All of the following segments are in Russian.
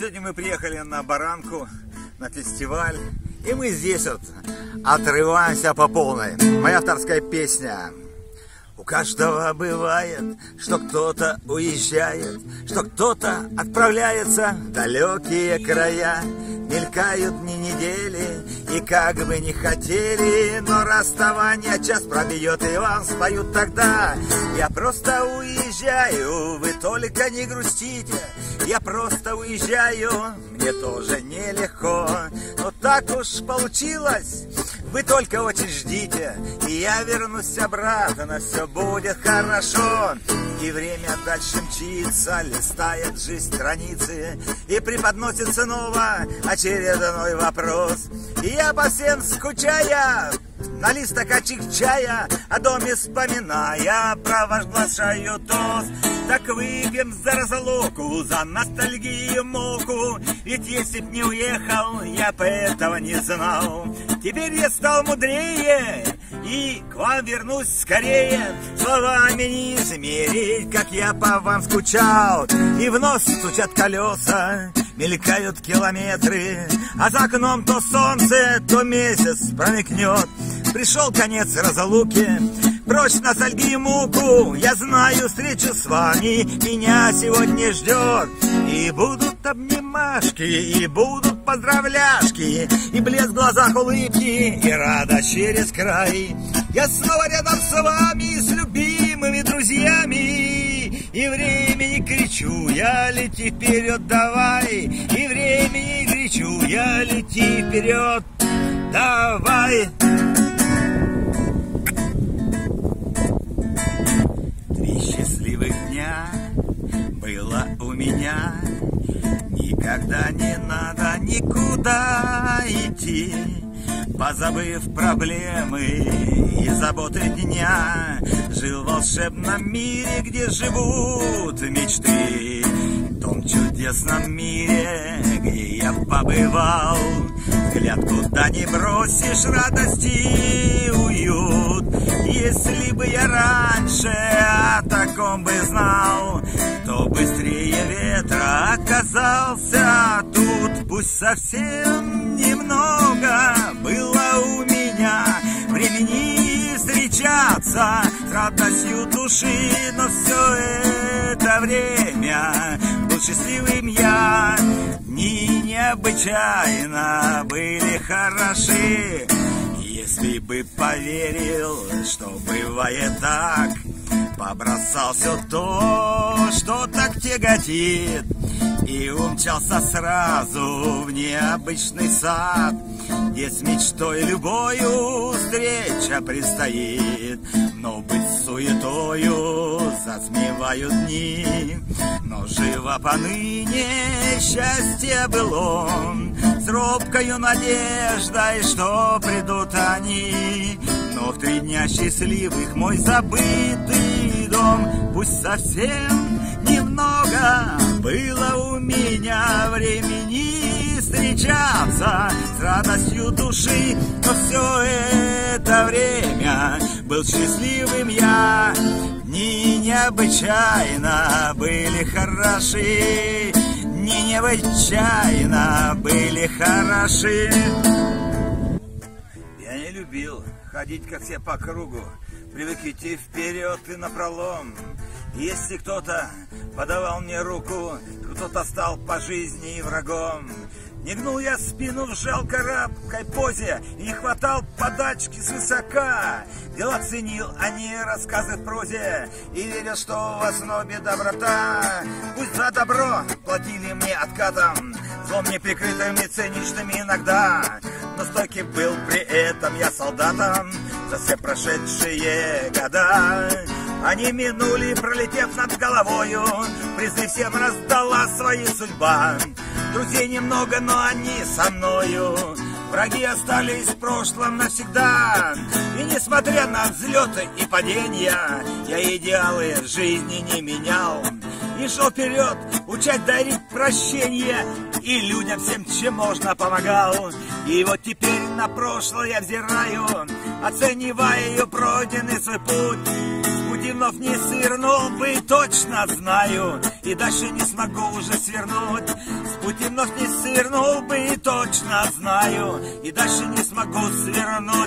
Сегодня мы приехали на Баранку, на фестиваль, и мы здесь вот отрываемся по полной. Моя авторская песня. У каждого бывает, что кто-то уезжает, что кто-то отправляется в далекие края. Мелькают дни недели, и как бы не хотели, но расставание час пробьет, и вам споют тогда. Я просто уезжаю, вы только не грустите. Я просто уезжаю, мне тоже нелегко. Но так уж получилось, вы только очень ждите, и я вернусь обратно, все будет хорошо. И время дальше мчится, листает жизнь страницы, и преподносит снова очередной вопрос. И я по всем скучая, на лист стаканчик чая, о доме вспоминая, провозглашаю тост. Так выпьем за разлуку, за ностальгию муку, ведь если б не уехал, я бы этого не знал. Теперь я стал мудрее, и к вам вернусь скорее. Словами не измерить, как я по вам скучал. И вновь стучат колеса, мелькают километры, а за окном то солнце, то месяц промелькнет. Пришел конец разлуки, прочь ностальгию муку. Я знаю, встречу с вами меня сегодня ждет. И будут обнимашки, и будут поздравляшки, и блеск в глазах улыбки, и радость через край. Я снова рядом с вами, с любимыми друзьями. И времени кричу, я лети вперед, давай. И времени кричу, я лети вперед, давай. Счастливых дня было у меня. Никогда не надо никуда идти, позабыв проблемы и заботы дня. Жил в волшебном мире, где живут мечты, в том чудесном мире, где я побывал. Взгляд куда не бросишь, радости уют. Если бы я раньше о таком бы знал, то быстрее ветра оказался тут. Пусть совсем немного было у меня времени встречаться с радостью души, но все это время был счастливым я. Дни необычайно были хороши. Если бы поверил, что бывает так, побросал все то, что так тяготит, и умчался сразу в необычный сад, где с мечтой любою встреча предстоит. Но быть суетою затмевают дни, но живо поныне счастье было, с робкою надеждой, что придут они. Но в 3 дня счастливых мой забытый дом, пусть совсем немного было у меня времени встречаться с радостью души, но все это время был счастливым я. Дни необычайно были хороши, дни необычайно были хороши. Я не любил ходить, как все по кругу, привык идти вперед и напролом. Если кто-то подавал мне руку, кто-то стал по жизни и врагом. Не гнул я спину в жалкой рабкой позе и не хватал подачки свысока. Дела ценил, а не рассказы в прозе, и верил, что в основе доброта. Пусть за добро платили мне откатом, злом неприкрытым и циничным иногда, но стойкий был при этом я солдатом за все прошедшие года. Они минули, пролетев над головою, призыв всем раздала свои судьба. Друзей немного, но они со мною, враги остались в прошлом навсегда. И несмотря на взлеты и падения, я идеалы в жизни не менял. И шел вперед, учать дарить прощение, и людям всем, чем можно, помогал. И вот теперь на прошлое я взираю, оценивая ее пройденный свой путь. Пути вновь не свернул бы, точно знаю, и дальше не смогу уже свернуть. пути вновь не свернул бы, и точно знаю, и дальше не смогу свернуть.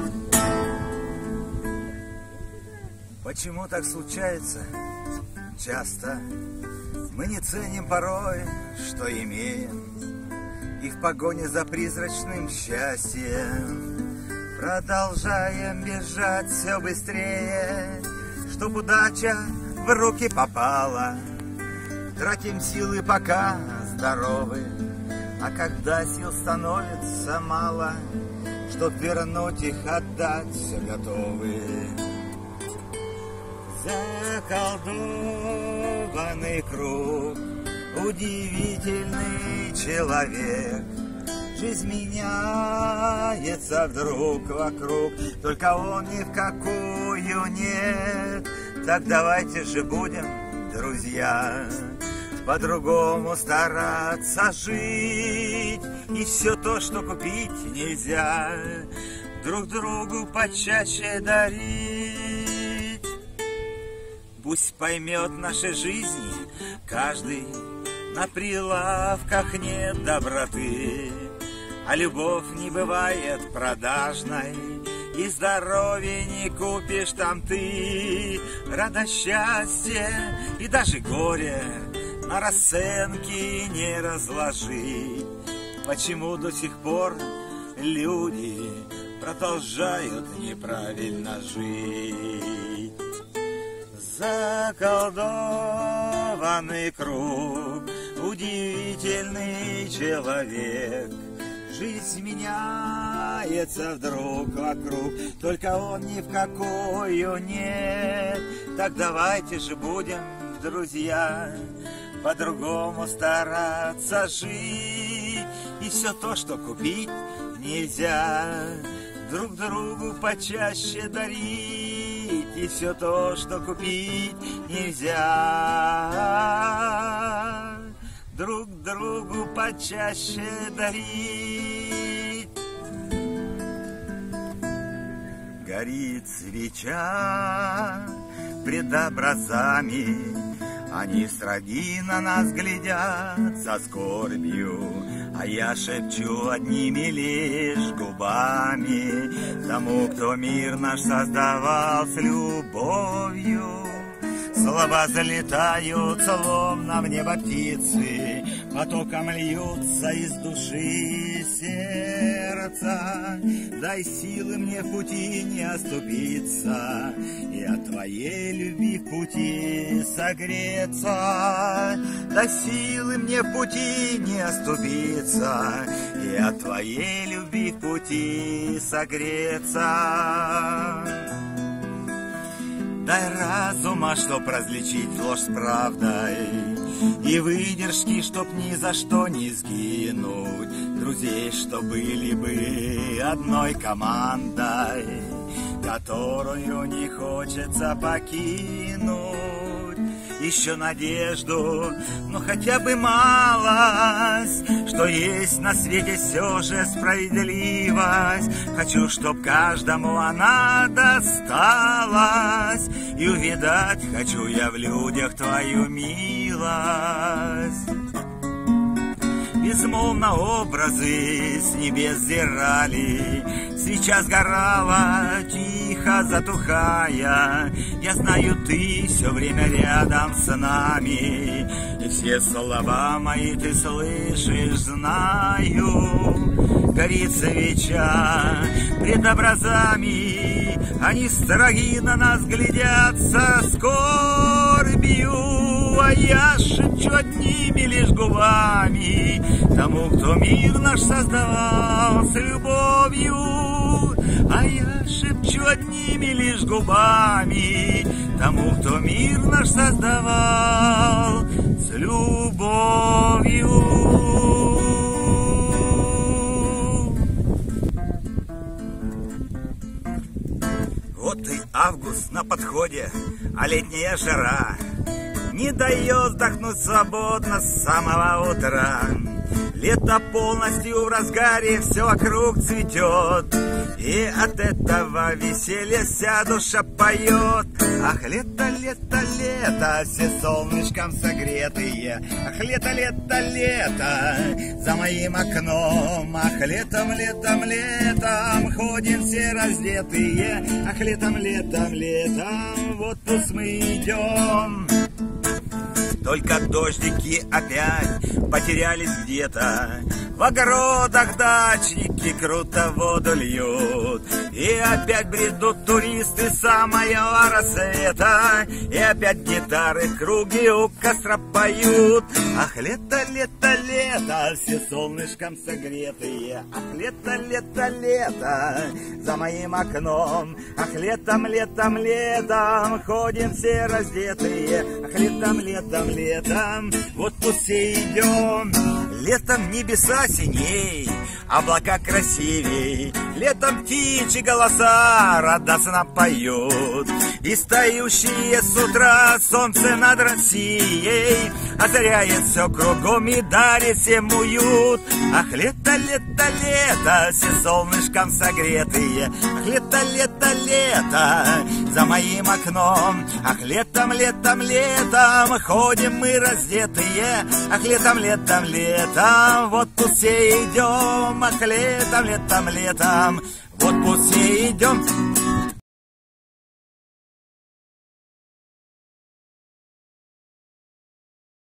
Почему так случается? Часто мы не ценим порой, что имеем, и в погоне за призрачным счастьем продолжаем бежать все быстрее, чтоб удача в руки попала. Тратим силы, пока здоровы, а когда сил становится мало, чтоб вернуть их, отдать, все готовы. Заколдованный круг, удивительный человек. Жизнь меняется вдруг вокруг, только он ни в какую нет. Так давайте же будем, друзья, по-другому стараться жить. И все то, что купить нельзя, друг другу почаще дарить. Пусть поймет нашей жизни каждый, на прилавках нет доброты, а любовь не бывает продажной, и здоровье не купишь там ты. Радость, счастье и даже горе на расценки не разложить. Почему до сих пор люди продолжают неправильно жить? Заколдованный круг, удивительный человек. Жизнь меняется вдруг вокруг, только он ни в какую нет. Так давайте же будем, друзья, по-другому стараться жить. И все то, что купить нельзя, друг другу почаще дарить. И все то, что купить нельзя, друг другу почаще дарить. Горит свеча пред образами, они строги на нас глядят со скорбью, а я шепчу одними лишь губами тому, кто мир наш создавал с любовью. Слова залетают, словно в небо птицы, потоком льются из души сердца. Дай силы мне в пути не оступиться, и от твоей любви в пути согреться. Дай силы мне в пути не оступиться, и от твоей любви в пути согреться. Дай разума, чтоб различить ложь с правдой, и выдержки, чтоб ни за что не сгинуть. Друзей, что были бы одной командой, которую не хочется покинуть. Еще надежду, но хотя бы малость, что есть на свете все же справедливость. Хочу, чтоб каждому она досталась, и увидать хочу я в людях твою милость. Безмолвно образы с небес зирали, свеча сгорала, тихо затухая. Я знаю, ты все время рядом с нами, и все слова мои ты слышишь, знаю. Горит свеча пред образами, они строги на нас глядят со скорбью, а я шепчу одними лишь губами тому, кто мир наш создавал с любовью. А я шепчу одними лишь губами тому, кто мир наш создавал с любовью. Вот и август на подходе, а летняя жара не дает вздохнуть свободно с самого утра. Лето полностью в разгаре, все вокруг цветет, И от этого веселья вся душа поет. Ах, лето, лето, лето, все солнышком согретые. Ах, лето, лето, лето, за моим окном. Ах, летом, летом, летом ходим все раздетые. Ах, летом, летом, летом в отпуск мы идем. Только дождики опять потерялись где-то. В огородах дачники круто воду льют. И опять бредут туристы с самого рассвета. И опять гитары круги у костра поют. Ах, лето, лето, лето, все солнышком согретые. Ах, лето, лето, лето, за моим окном. Ах, летом, летом, летом ходим все раздетые. Ах, летом, летом, летом в отпуск все идем. Летом небеса синей, облака красивей. Летом птичьи голоса радостно поют. И стоящие с утра солнце над Россией озаряет все кругом и дарит всем уют. Ах, лето, лето, лето, все солнышком согретые. Ах, лето, лето, лето, за моим окном. Ах, летом, летом, летом ходим мы раздетые. Ах, летом, летом, летом в отпуск все идем. Ах, летом, летом, летом в отпуск все идем.